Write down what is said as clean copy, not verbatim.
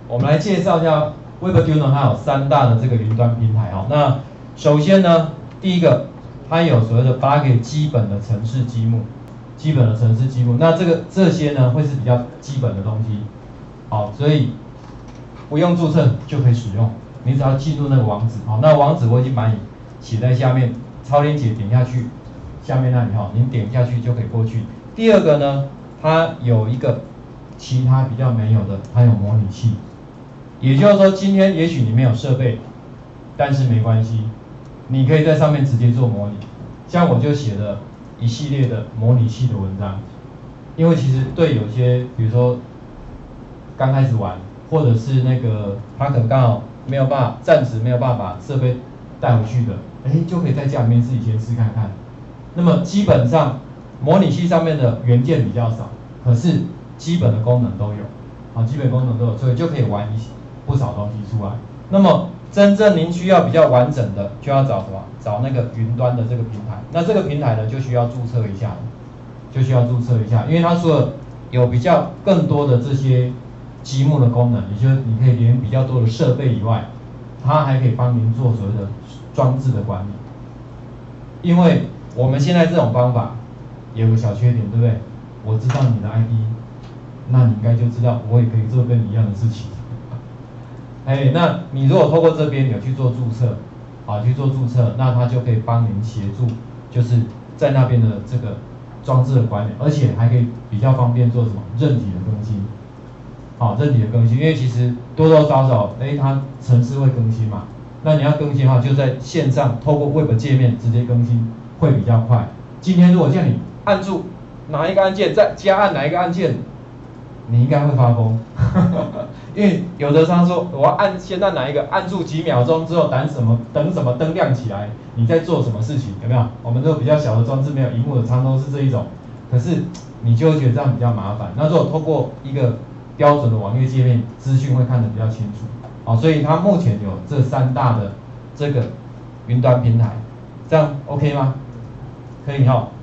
我们来介绍一下 Webtuner 它有3大的这个云端平台哦。那首先呢，第一个，它有所谓的8个基本的程式积木，那这些呢会是比较基本的东西，好，所以不用注册就可以使用，你只要记住那个网址，好，那网址我已经把你写在下面，超链接点下去，下面那里哈，您点下去就可以过去。第二个呢，它有一个其他比较没有的，它有模拟器，也就是说今天也许你没有设备，但是没关系，你可以在上面直接做模拟。像我就写了一系列的模拟器的文章，因为其实对有些比如说刚开始玩，或者是那个他可能刚好没有办法，暂时没有办法把设备带回去的，就可以在家里面自己先试看看。那么基本上模拟器上面的元件比较少，可是基本的功能都有，基本功能都有，所以就可以玩不少东西出来。那么真正您需要比较完整的，就要找什么？找那个云端的这个平台。那这个平台呢，就需要注册一下，因为它除了有比较更多的这些积木的功能，也就是你可以连比较多的设备以外，它还可以帮您做所谓的装置的管理。因为我们现在这种方法有个小缺点，对不对？我知道你的 ID， 那你应该就知道我也可以做跟你一样的事情。那你如果透过这边有去做注册，那它就可以帮您协助，就是在那边的这个装置的管理，而且还可以比较方便做什么韧体的更新。韧体的更新，因为其实多多少少，它程式会更新嘛。那你要更新的话，就在线上透过 Web 界面直接更新会比较快。今天如果叫你按住哪一个按键，再加按哪一个按键，你应该会发疯，因为有的他说我要先按哪一个，按住几秒钟之后等什么灯亮起来，你在做什么事情，有没有？我们这个比较小的装置没有萤幕的，常都是这一种，可是你就会觉得这样比较麻烦。那如果透过一个标准的网页界面，资讯会看得比较清楚，所以它目前有这3大的这个云端平台，这样 OK 吗？可以哈。